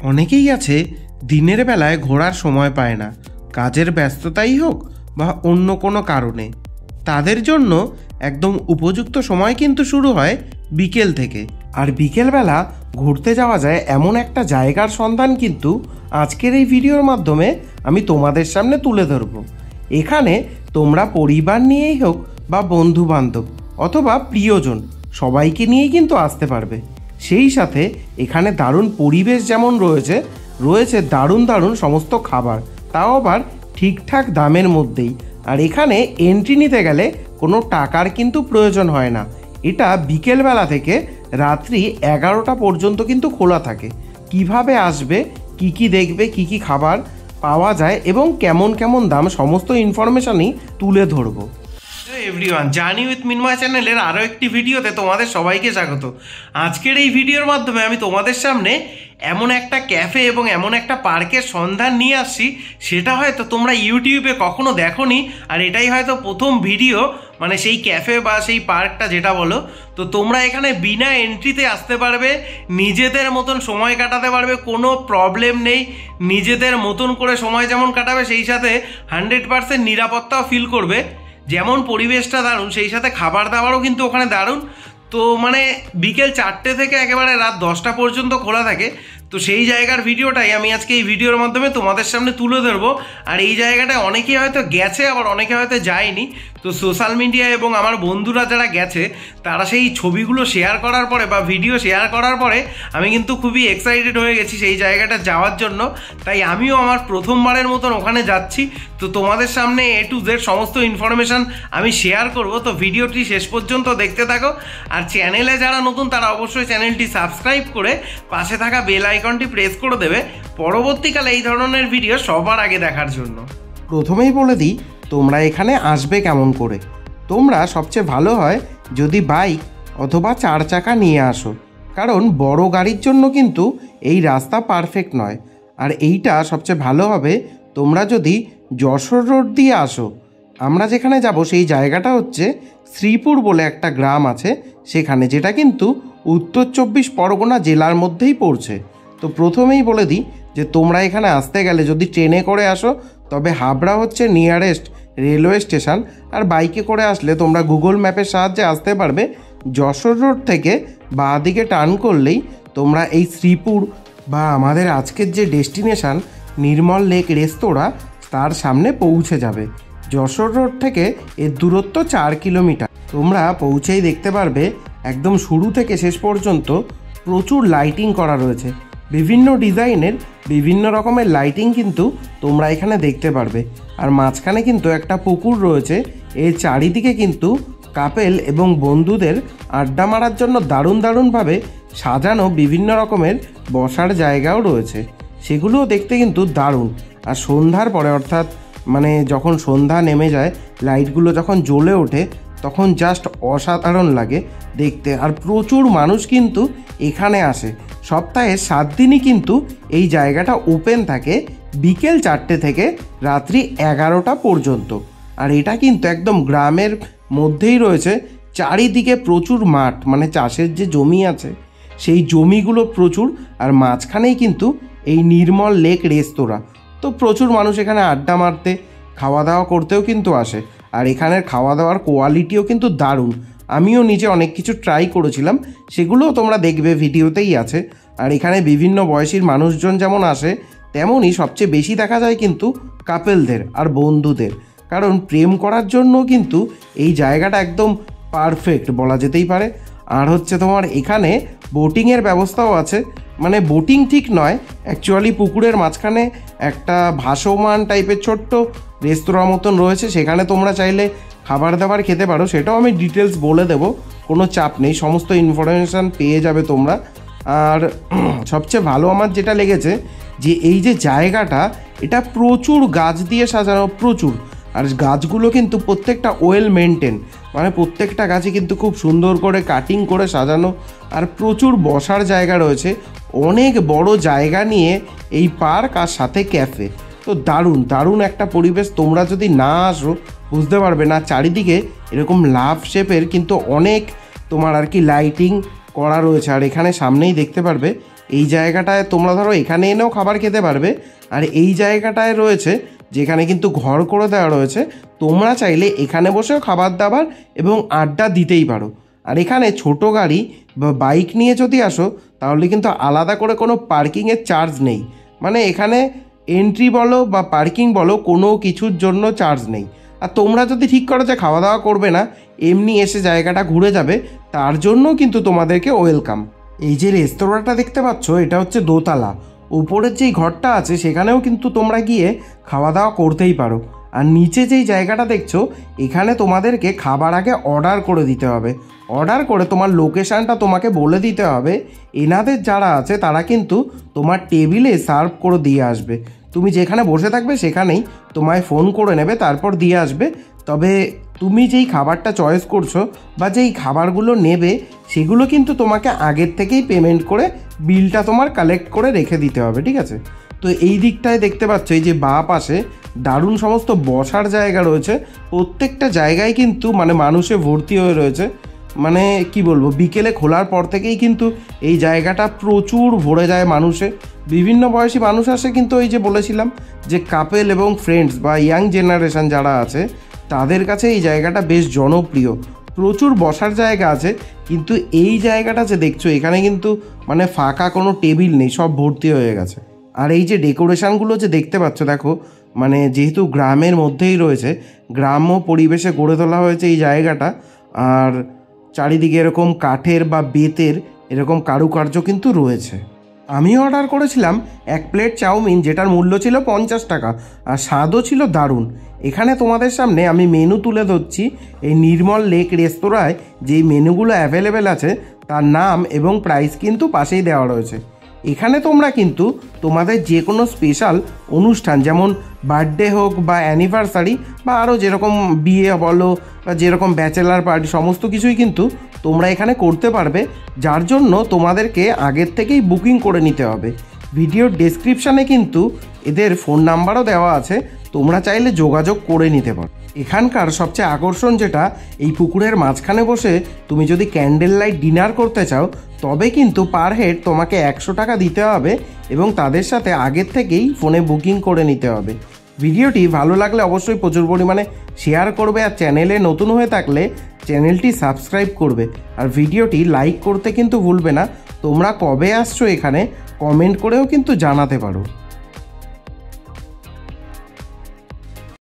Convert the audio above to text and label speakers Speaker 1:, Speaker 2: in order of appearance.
Speaker 1: অনেকেই আছে দিনের বেলায় ঘোরার সময় পায় না, কাজের ব্যস্ততাই হোক বা অন্য কোনো কারণে। তাদের জন্য একদম উপযুক্ত সময় কিন্তু শুরু হয় বিকেল থেকে। আর বিকেলবেলা ঘুরতে যাওয়া যায় এমন একটা জায়গার সন্ধান কিন্তু আজকের এই ভিডিওর মাধ্যমে আমি তোমাদের সামনে তুলে ধরব। এখানে তোমরা পরিবার নিয়েই হোক বা বন্ধু বান্ধব অথবা প্রিয়জন সবাইকে নিয়েই কিন্তু আসতে পারবে। সেই সাথে এখানে দারুণ পরিবেশ যেমন রয়েছে দারুণ দারুণ সমস্ত খাবার, তাও আবার ঠিকঠাক দামের মধ্যেই। আর এখানে এন্ট্রি নিতে গেলে কোনো টাকার কিন্তু প্রয়োজন হয় না। এটা বিকেলবেলা থেকে রাত্রি 11টা পর্যন্ত কিন্তু খোলা থাকে। কিভাবে আসবে, কি কি দেখবে, কি কি খাবার পাওয়া যায় এবং কেমন কেমন দাম, সমস্ত ইনফরমেশনই তুলে ধরবো। এভরিওয়ান, জার্নি উইথ মিনময় চ্যানেলের আরও একটি ভিডিওতে তোমাদের সবাইকে স্বাগত। আজকের এই ভিডিওর মাধ্যমে আমি তোমাদের সামনে এমন একটা ক্যাফে এবং এমন একটা পার্কের সন্ধান নিয়ে আসছি, সেটা হয়তো তোমরা ইউটিউবে কখনো দেখোনি। আর এটাই হয়তো প্রথম ভিডিও, মানে সেই ক্যাফে বা সেই পার্কটা যেটা বলো। তো তোমরা এখানে বিনা এন্ট্রিতে আসতে পারবে, নিজেদের মতন সময় কাটাতে পারবে, কোনো প্রবলেম নেই। নিজেদের মতন করে সময় যেমন কাটাবে, সেই সাথে 100% নিরাপত্তাও ফিল করবে। যেমন পরিবেশটা দারুণ, সেই সাথে খাবার দাবারও কিন্তু ওখানে দারুণ। তো মানে বিকেল 4টে থেকে একেবারে রাত 10টা পর্যন্ত খোলা থাকে। তো সেই জায়গার ভিডিওটাই আমি আজকে এই ভিডিওর মাধ্যমে তোমাদের সামনে তুলে ধরবো। আর এই জায়গাটায় অনেকেই হয়তো গেছে, আবার অনেকে হয়তো যায়নি। তো সোশ্যাল মিডিয়া এবং আমার বন্ধুরা যারা গেছে, তারা সেই ছবিগুলো শেয়ার করার পরে বা ভিডিও শেয়ার করার পরে আমি কিন্তু খুবই এক্সাইটেড হয়ে গেছি সেই জায়গাটা যাওয়ার জন্য। তাই আমিও আমার প্রথমবারের মতন ওখানে যাচ্ছি। তো তোমাদের সামনে A to Z সমস্ত ইনফরমেশান আমি শেয়ার করব। তো ভিডিওটি শেষ পর্যন্ত দেখতে থাকো। আর চ্যানেলে যারা নতুন তারা অবশ্যই চ্যানেলটি সাবস্ক্রাইব করে পাশে থাকা বেল আইকনটি প্রেস করে দেবে পরবর্তীকালে এই ধরনের ভিডিও সবার আগে দেখার জন্য। প্রথমেই বলে দিই তোমরা এখানে আসবে কেমন করে। তোমরা সবচেয়ে ভালো হয় যদি বাইক অথবা 4 চাকা নিয়ে আসো, কারণ বড় গাড়ির জন্য কিন্তু এই রাস্তা পারফেক্ট নয়। আর এইটা সবচেয়ে ভালো হবে তোমরা যদি যশোর রোড দিয়ে আসো। আমরা যেখানে যাব সেই জায়গাটা হচ্ছে শ্রীপুর বলে একটা গ্রাম আছে সেখানে, যেটা কিন্তু উত্তর 24 পরগনা জেলার মধ্যেই পড়ছে। তো প্রথমেই বলে দিই যে তোমরা এখানে আসতে গেলে যদি ট্রেনে করে আসো তবে হাবড়া হচ্ছে নিয়ারেস্ট রেলওয়ে স্টেশন। আর বাইকে করে আসলে তোমরা গুগল ম্যাপের সাহায্যে আসতে পারবে। যশোর রোড থেকে বাঁ দিকে টার্ন করলেই তোমরা এই শ্রীপুর বা আমাদের আজকের যে ডেস্টিনেশন নির্মল লেক রেস্তোরাঁ, তার সামনে পৌঁছে যাবে। যশোর রোড থেকে এর দূরত্ব 4 কিলোমিটার। তোমরা পৌঁছেই দেখতে পারবে একদম শুরু থেকে শেষ পর্যন্ত প্রচুর লাইটিং করা রয়েছে। বিভিন্ন ডিজাইনের বিভিন্ন রকমের লাইটিং কিন্তু তোমরা এখানে দেখতে পারবে। আর মাঝখানে কিন্তু একটা পুকুর রয়েছে। এর চারিদিকে কিন্তু কাপেল এবং বন্ধুদের আড্ডা মারার জন্য দারুণ দারুণভাবে সাজানো বিভিন্ন রকমের বসার জায়গাও রয়েছে, সেগুলোও দেখতে কিন্তু দারুণ। আর সন্ধ্যার পরে, অর্থাৎ মানে যখন সন্ধ্যা নেমে যায়, লাইটগুলো যখন জ্বলে ওঠে, তখন জাস্ট অসাধারণ লাগে দেখতে। আর প্রচুর মানুষ কিন্তু এখানে আসে। সপ্তাহে 7 দিনই কিন্তু এই জায়গাটা ওপেন থাকে, বিকেল 4টে থেকে রাত্রি 11টা পর্যন্ত। আর এটা কিন্তু একদম গ্রামের মধ্যেই রয়েছে। চারিদিকে প্রচুর মাঠ, মানে চাষের যে জমি আছে সেই জমিগুলো প্রচুর। আর মাঝখানেই কিন্তু এই নির্মল লেক রেস্তোরাঁ। তো প্রচুর মানুষ এখানে আড্ডা মারতে, খাওয়া দাওয়া করতেও কিন্তু আসে। আর এখানের খাওয়া দাওয়ার কোয়ালিটিও কিন্তু দারুণ। আমিও নিজে অনেক কিছু ট্রাই করেছিলাম, সেগুলোও তোমরা দেখবে, ভিডিওতেই আছে। আর এখানে বিভিন্ন বয়সীর মানুষজন যেমন আসে, তেমনই সবচেয়ে বেশি দেখা যায় কিন্তু কাপেলদের আর বন্ধুদের, কারণ প্রেম করার জন্য কিন্তু এই জায়গাটা একদম পারফেক্ট বলা যেতেই পারে। আর হচ্ছে তোমার এখানে বোটিংয়ের ব্যবস্থাও আছে। মানে বোটিং ঠিক নয়, অ্যাকচুয়ালি পুকুরের মাঝখানে একটা ভাসমান টাইপের ছোট্ট রেস্তোরাঁ মতন রয়েছে, সেখানে তোমরা চাইলে খাবার দাবার খেতে পারো। সেটাও আমি ডিটেলস বলে দেবো, কোনো চাপ নেই, সমস্ত ইনফরমেশান পেয়ে যাবে তোমরা। আর সবচেয়ে ভালো আমার যেটা লেগেছে যে এই যে জায়গাটা, এটা প্রচুর গাছ দিয়ে সাজানো, প্রচুর। আর গাছগুলো কিন্তু প্রত্যেকটা ওয়েল মেনটেন, মানে প্রত্যেকটা গাছই কিন্তু খুব সুন্দর করে কাটিং করে সাজানো। আর প্রচুর বসার জায়গা রয়েছে, অনেক বড় জায়গা নিয়ে এই পার্ক আর সাথে ক্যাফে। তো দারুণ দারুণ একটা পরিবেশ। তোমরা যদি না আসো বুঝতে পারবে না। চারিদিকে এরকম লাভ শেপের কিন্তু অনেক তোমার আর কি লাইটিং করা রয়েছে। আর এখানে সামনেই দেখতে পারবে এই জায়গাটায় তোমরা ধরো এখানে এনেও খাবার খেতে পারবে। আর এই জায়গাটায় রয়েছে যেখানে কিন্তু ঘর করে দেওয়া রয়েছে, তোমরা চাইলে এখানে বসেও খাবার দাবার এবং আড্ডা দিতেই পারো। আর এখানে ছোট গাড়ি বা বাইক নিয়ে যদি আসো তাহলে কিন্তু আলাদা করে কোনো পার্কিংয়ের চার্জ নেই। মানে এখানে এন্ট্রি বলো বা পার্কিং বলো কোনো কিছুর জন্য চার্জ নেই। আর তোমরা যদি ঠিক করো যে খাওয়া দাওয়া করবে না, এমনি এসে জায়গাটা ঘুরে যাবে, তার জন্য কিন্তু তোমাদেরকে ওয়েলকাম। এই যে রেস্তোরাঁটা দেখতে পাচ্ছ, এটা হচ্ছে দোতলা। উপরের যেই ঘরটা আছে সেখানেও কিন্তু তোমরা গিয়ে খাওয়া দাওয়া করতেই পারো। আর নিচে যেই জায়গাটা দেখছো, এখানে তোমাদেরকে খাবার আগে অর্ডার করে দিতে হবে। অর্ডার করে তোমার লোকেশানটা তোমাকে বলে দিতে হবে। এনাদের যারা আছে তারা কিন্তু তোমার টেবিলে সার্ভ করে দিয়ে আসবে। তুমি যেখানে বসে থাকবে সেখানেই তোমায় ফোন করে নেবে, তারপর দিয়ে আসবে। তবে তুমি যেই খাবারটা চয়েস করছো বা যেই খাবারগুলো নেবে সেগুলো কিন্তু তোমাকে আগের থেকেই পেমেন্ট করে বিলটা তোমার কালেক্ট করে রেখে দিতে হবে, ঠিক আছে? তো এই দিকটায় দেখতে পাচ্ছ এই যে বাঁ পাশে দারুণ সমস্ত বসার জায়গা রয়েছে। প্রত্যেকটা জায়গায় কিন্তু মানে মানুষে ভর্তি হয়ে রয়েছে। মানে কি বলবো, বিকেলে খোলার পর থেকেই কিন্তু এই জায়গাটা প্রচুর ভরে যায় মানুষে। বিভিন্ন বয়সী মানুষ আসে, কিন্তু ওই যে বলেছিলাম যে কাপেল এবং ফ্রেন্ডস বা ইয়াং জেনারেশন যারা আছে তাদের কাছে এই জায়গাটা বেশ জনপ্রিয়। প্রচুর বসার জায়গা আছে, কিন্তু এই জায়গাটা যে দেখছো এখানে কিন্তু মানে ফাঁকা কোনো টেবিল নেই, সব ভর্তি হয়ে গেছে। আর এই যে ডেকোরেশনগুলো যে দেখতে পাচ্ছ, দেখো মানে যেহেতু গ্রামের মধ্যেই রয়েছে, গ্রাম্য পরিবেশে গড়ে তোলা হয়েছে এই জায়গাটা। আর চারিদিকে এরকম কাঠের বা বেতের এরকম কারুকার্য কিন্তু রয়েছে। আমি অর্ডার করেছিলাম 1 প্লেট চাউমিন, যেটার মূল্য ছিল 50 টাকা, আর স্বাদও ছিল দারুণ। এখানে তোমাদের সামনে আমি মেনু তুলে ধরছি। এই নির্মল লেক রেস্তোরাঁয় যেই মেনুগুলো অ্যাভেলেবেল আছে তার নাম এবং প্রাইস কিন্তু পাশেই দেওয়া রয়েছে। এখানে তোমরা কিন্তু তোমাদের যে কোনো স্পেশাল অনুষ্ঠান, যেমন বার্থডে হোক বা অ্যানিভার্সারি বা আরও যেরকম বিয়ে বলো বা যেরকম ব্যাচেলার পার্টি, সমস্ত কিছুই কিন্তু তোমরা এখানে করতে পারবে। যার জন্য তোমাদেরকে আগের থেকেই বুকিং করে নিতে হবে। ভিডিওর ডেসক্রিপশানে কিন্তু এদের ফোন নাম্বারও দেওয়া আছে, তোমরা চাইলে যোগাযোগ করে নিতে পারো। এখানকার সবচেয়ে আকর্ষণ যেটা, এই পুকুরের মাঝখানে বসে তুমি যদি ক্যান্ডেল লাইট ডিনার করতে চাও তবে কিন্তু পার হেড তোমাকে 100 টাকা দিতে হবে এবং তাদের সাথে আগের থেকেই ফোনে বুকিং করে নিতে হবে। ভিডিওটি ভালো লাগলে অবশ্যই প্রচুর পরিমাণে শেয়ার করবে, আর চ্যানেলে নতুন হয়ে থাকলে চ্যানেলটি সাবস্ক্রাইব করবে। আর ভিডিওটি লাইক করতে কিন্তু ভুলবে না। তোমরা কবে আসছো এখানে কমেন্ট করেও কিন্তু জানাতে পারো।